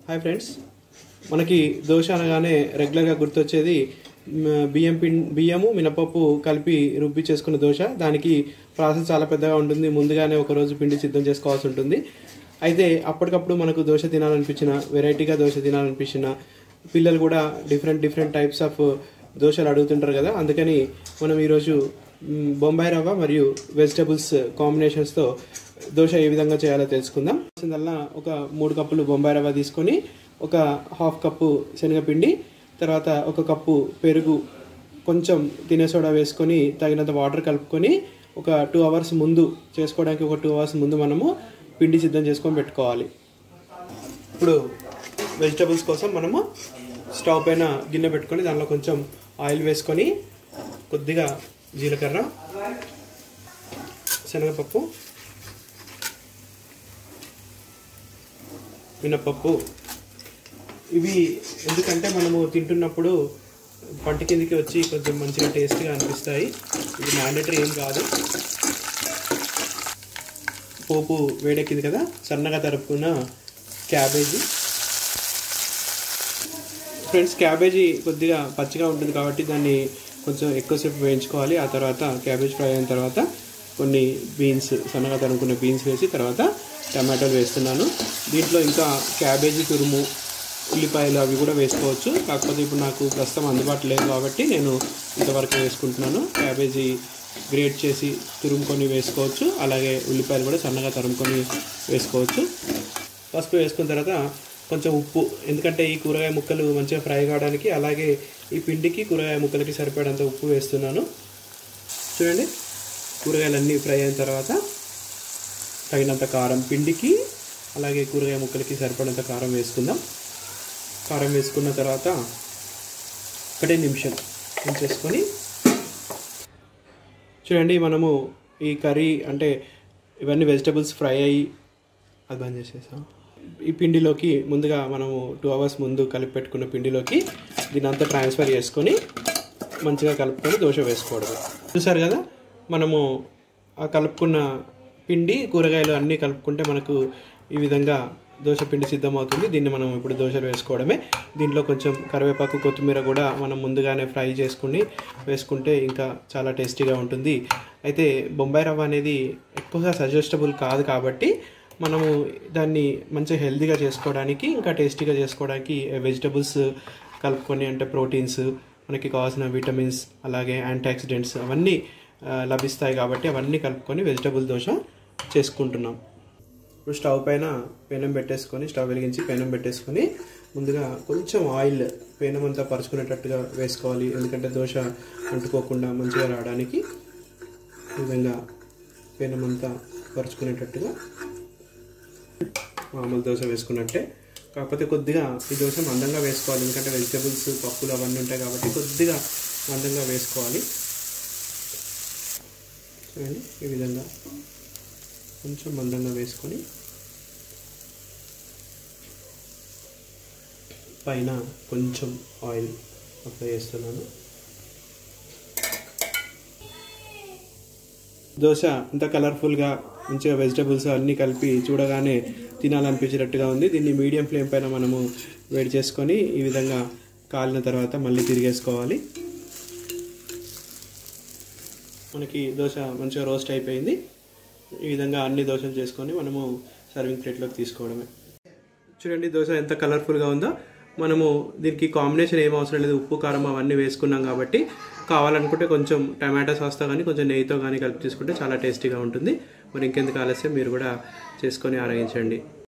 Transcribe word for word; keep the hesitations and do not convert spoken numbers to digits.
Hi friends, మనకి దోశ అనగానే రెగ్యులర్గా గుర్తొచ్చేది బియ్యం పిం బియ్యము మినపప్పు కలిపి రుబ్బి చేసుకున్న దోశ. దానికి ప్రాసెస్ చాలా పెద్దగా ఉంటుంది. ముందుగానే ఒకరోజు పిండి సిద్ధం చేసుకోవాల్సి ఉంటుంది. అయితే అప్పటికప్పుడు మనకు దోశ తినాలనిపించిన, వెరైటీగా దోశ తినాలనిపించిన పిల్లలు కూడా డిఫరెంట్ డిఫరెంట్ టైప్స్ ఆఫ్ దోశలు అడుగుతుంటారు కదా. అందుకని మనం ఈరోజు బొంబాయి రవ్వ మరియు వెజిటబుల్స్ కాంబినేషన్స్తో దోశ ఏ విధంగా చేయాలో తెలుసుకుందాం. దానివల్ల ఒక మూడు కప్పులు బొంబాయి రవ్వ తీసుకొని, ఒక హాఫ్ కప్పు శనగపిండి, తర్వాత ఒక కప్పు పెరుగు, కొంచెం తినే సోడా వేసుకొని తగినంత వాటర్ కలుపుకొని ఒక టూ అవర్స్ ముందు చేసుకోవడానికి ఒక టూ అవర్స్ ముందు మనము పిండి సిద్ధం చేసుకొని పెట్టుకోవాలి. ఇప్పుడు వెజిటబుల్స్ కోసం మనము స్టవ్ పైన గిన్నె పెట్టుకొని దానిలో కొంచెం ఆయిల్ వేసుకొని కొద్దిగా జీలకర్ర, శనగపప్పు, మినపప్పు, ఇవి ఎందుకంటే మనము తింటున్నప్పుడు పంట కిందికి వచ్చి కొంచెం మంచిగా టేస్ట్గా అనిపిస్తాయి. ఇది మ్యాండేటరీ ఏం కాదు. పోపు వేడెక్కింది కదా, సన్నగా తరుపుకున్న క్యాబేజీ. ఫ్రెండ్స్, క్యాబేజీ కొద్దిగా పచ్చిగా ఉంటుంది కాబట్టి దాన్ని కొంచెం ఎక్కువసేపు వేయించుకోవాలి. ఆ తర్వాత క్యాబేజ్ ఫ్రై అయిన తర్వాత కొన్ని బీన్స్, సన్నగా తరుముకున్న బీన్స్ వేసి తర్వాత టమాటోలు వేస్తున్నాను. దీంట్లో ఇంకా క్యాబేజీ తురుము, ఉల్లిపాయలు అవి కూడా వేసుకోవచ్చు. కాకపోతే ఇప్పుడు నాకు ప్రస్తుతం అందుబాటులో లేదు కాబట్టి నేను ఇంతవరకు వేసుకుంటున్నాను. క్యాబేజీ గ్రేట్ చేసి తురుముకొని వేసుకోవచ్చు. అలాగే ఉల్లిపాయలు కూడా సన్నగా తరుముకొని వేసుకోవచ్చు. పసుపు వేసుకున్న తర్వాత కొంచెం ఉప్పు, ఎందుకంటే ఈ కూరగాయ ముక్కలు మంచిగా ఫ్రై కావడానికి, అలాగే ఈ పిండికి కూరగాయ ముక్కలకి సరిపడంత ఉప్పు వేస్తున్నాను. చూడండి, కూరగాయలన్నీ ఫ్రై అయిన తర్వాత తగినంత కారం, పిండికి అలాగే కూరగాయ ముక్కలకి సరిపడంత కారం వేసుకుందాం. కారం వేసుకున్న తర్వాత ఒకటే నిమిషం ఉంచేసుకొని, చూడండి మనము ఈ కర్రీ అంటే ఇవన్నీ వెజిటబుల్స్ ఫ్రై అయ్యి అది బంద్ చేసేసాం. ఈ పిండిలోకి ముందుగా మనము టూ అవర్స్ ముందు కలిపి పెట్టుకున్న పిండిలోకి దీని అంతా ట్రాన్స్ఫర్ చేసుకొని మంచిగా కలుపుకొని దోశ వేసుకోవడం. చూసారు కదా, మనము ఆ కలుపుకున్న పిండి కూరగాయలు అన్నీ కలుపుకుంటే మనకు ఈ విధంగా దోశ పిండి సిద్ధమవుతుంది. దీన్ని మనం ఇప్పుడు దోశలు వేసుకోవడమే. దీంట్లో కొంచెం కరివేపాకు, కొత్తిమీర కూడా మనం ముందుగానే ఫ్రై చేసుకుని వేసుకుంటే ఇంకా చాలా టేస్టీగా ఉంటుంది. అయితే బొంబాయి రవ్వ అనేది ఎక్కువగా సజెస్టబుల్ కాదు కాబట్టి మనము దాన్ని మంచిగా హెల్తీగా చేసుకోవడానికి, ఇంకా టేస్టీగా చేసుకోవడానికి వెజిటబుల్స్ కలుపుకొని, అంటే ప్రోటీన్స్, మనకి కావాల్సిన విటమిన్స్, అలాగే యాంటీ ఆక్సిడెంట్స్ అవన్నీ లభిస్తాయి కాబట్టి అవన్నీ కలుపుకొని వెజిటబుల్ దోశ చేసుకుంటున్నాం. ఇప్పుడు స్టవ్ పైన పెనం పెట్టేసుకొని, స్టవ్ వెలిగించి పెనం పెట్టేసుకొని ముందుగా కొంచెం ఆయిల్ పెనం అంతా పరుచుకునేటట్టుగా వేసుకోవాలి. ఎందుకంటే దోశ అంటుకోకుండా మంచిగా రావడానికి ఈ విధంగా పెనం అంతా పరుచుకునేటట్టుగా మామూలు దోశ వేసుకున్నట్టే. కాకపోతే కొద్దిగా ఈ దోశ మందంగా వేసుకోవాలి, ఎందుకంటే వెజిటబుల్స్, పప్పులు అవన్నీ ఉంటాయి కాబట్టి కొద్దిగా మందంగా వేసుకోవాలి. చూడండి, ఈ విధంగా కొంచెం మందంగా వేసుకొని పైన కొంచెం ఆయిల్ అప్లై చేస్తున్నాను. దోశ ఇంత కలర్ఫుల్గా మంచిగా వెజిటబుల్స్ అన్నీ కలిపి చూడగానే తినాలనిపించేటట్టుగా ఉంది. దీన్ని మీడియం ఫ్లేమ్ పైన మనము వేడి చేసుకొని ఈ విధంగా కాలిన తర్వాత మళ్ళీ తిరిగేసుకోవాలి. మనకి దోశ మంచిగా రోస్ట్ అయిపోయింది. ఈ విధంగా అన్ని దోశలు చేసుకొని మనము సర్వింగ్ ప్లేట్లోకి తీసుకోవడమే. చూడండి, దోశ ఎంత కలర్ఫుల్గా ఉందో. మనము దీనికి కాంబినేషన్ ఏం అవసరం లేదు, ఉప్పు, కారం అవన్నీ వేసుకున్నాం కాబట్టి కావాలనుకుంటే కొంచెం టమాటా సాస్తో కానీ కొంచెం నెయ్యితో కానీ కలిపి తీసుకుంటే చాలా టేస్టీగా ఉంటుంది. మరి ఇంకెందుకు ఆలస్యం, మీరు కూడా చేసుకొని ఆరగించండి.